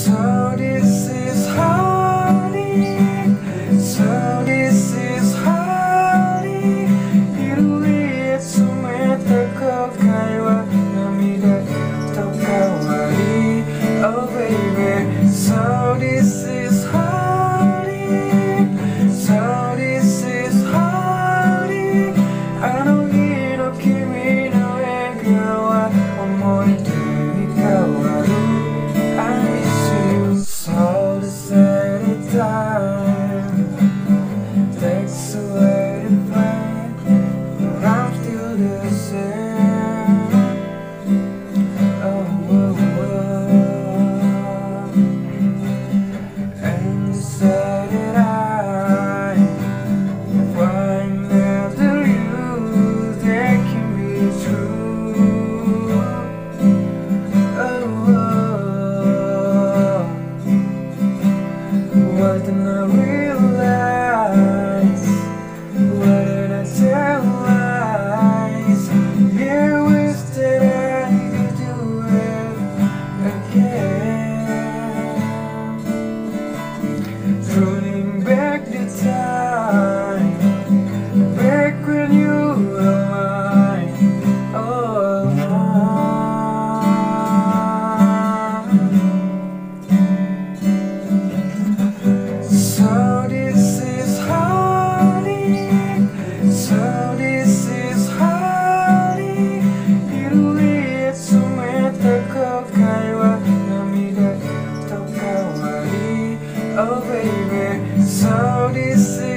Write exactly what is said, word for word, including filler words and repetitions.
So this is honey, so this is honey. 色へ詰めた後悔は涙と変わり Oh baby, so this is honey, so this is honey. あの日の君の笑顔は思い出に変わるSo the sad time takes away the pain, but I'm still the same. Oh, oh, oh. And the sad that I find after you, that can be true. Oh, oh. What did I realize? What did I tell lies? You wish that I could do it again. Turning back the time, back when you were mine. Oh, So this is honey, so this is honey. 色へ詰めた後悔は涙と変わり Oh baby, so this is